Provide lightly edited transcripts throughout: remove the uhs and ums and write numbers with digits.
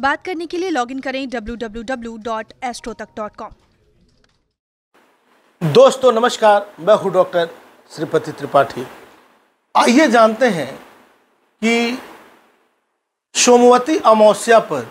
बात करने के लिए लॉगिन करें www.astrotak.com। दोस्तों नमस्कार, मैं हूं डॉक्टर श्रीपति त्रिपाठी। आइए जानते हैं कि सोमवती अमावस्या पर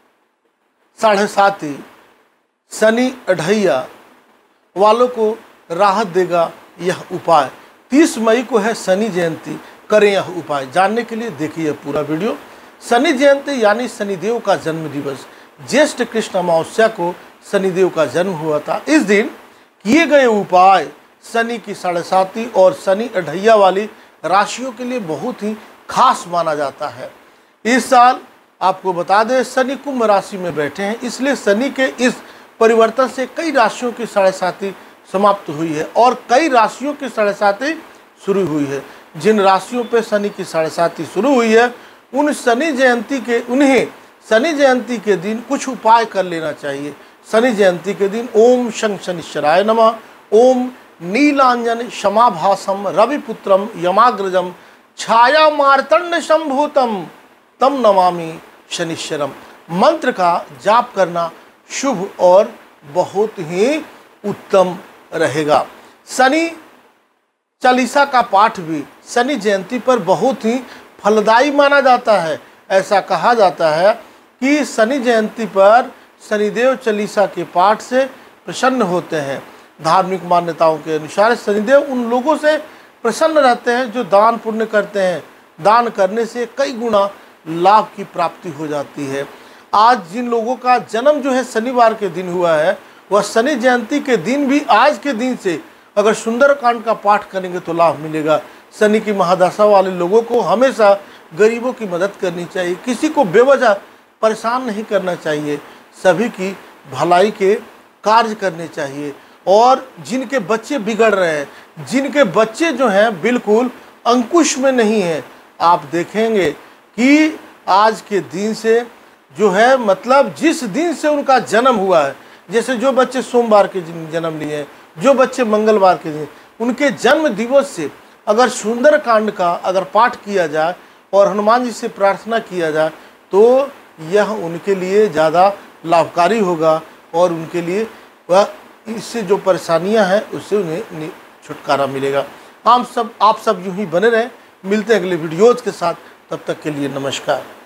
7.5 शनि अढ़ैया वालों को राहत देगा यह उपाय। 30 मई को है शनि जयंती, करें यह उपाय। जानने के लिए देखिए पूरा वीडियो। शनि जयंती यानी शनिदेव का जन्म दिवस। ज्येष्ठ कृष्ण अमावस्या को शनिदेव का जन्म हुआ था। इस दिन किए गए उपाय शनि की 7.5 और शनि अढ़ैया वाली राशियों के लिए बहुत ही खास माना जाता है। इस साल आपको बता दें शनि कुंभ राशि में बैठे हैं, इसलिए शनि के इस परिवर्तन से कई राशियों की 7.5 समाप्त हुई है और कई राशियों की 7.5 शुरू हुई है। जिन राशियों पे शनि की 7.5 शुरू हुई है उन्हें शनि जयंती के दिन कुछ उपाय कर लेना चाहिए। शनि जयंती के दिन ओम शं शनिश्चराय नमः, ओम नीलांजन क्षमाभासम रविपुत्रम यमाग्रजम छाया मार्तंड संभूतम तम नमामि शनिश्चरम मंत्र का जाप करना शुभ और बहुत ही उत्तम रहेगा। शनि चालीसा का पाठ भी शनि जयंती पर बहुत ही फलदायी माना जाता है। ऐसा कहा जाता है कि शनि जयंती पर शनिदेव चालीसा के पाठ से प्रसन्न होते हैं। धार्मिक मान्यताओं के अनुसार शनिदेव उन लोगों से प्रसन्न रहते हैं जो दान पुण्य करते हैं। दान करने से कई गुना लाभ की प्राप्ति हो जाती है। आज जिन लोगों का जन्म जो है शनिवार के दिन हुआ है, वह शनि जयंती के दिन भी आज के दिन से अगर सुंदरकांड का पाठ करेंगे तो लाभ मिलेगा। शनि की महादशा वाले लोगों को हमेशा गरीबों की मदद करनी चाहिए, किसी को बेवजह परेशान नहीं करना चाहिए, सभी की भलाई के कार्य करने चाहिए। और जिनके बच्चे बिगड़ रहे हैं, जिनके बच्चे जो हैं बिल्कुल अंकुश में नहीं हैं, आप देखेंगे कि आज के दिन से जो है मतलब जिस दिन से उनका जन्म हुआ है, जैसे जो बच्चे सोमवार के दिन जन्म लिए हैं, जो बच्चे मंगलवार के दिन, उनके जन्म दिवस से अगर सुंदरकांड का अगर पाठ किया जाए और हनुमान जी से प्रार्थना किया जाए तो यह उनके लिए ज़्यादा लाभकारी होगा और उनके लिए वह इससे जो परेशानियां हैं उससे उन्हें छुटकारा मिलेगा। आप सब यूं ही बने रहें। मिलते हैं अगले वीडियोज़ के साथ, तब तक के लिए नमस्कार।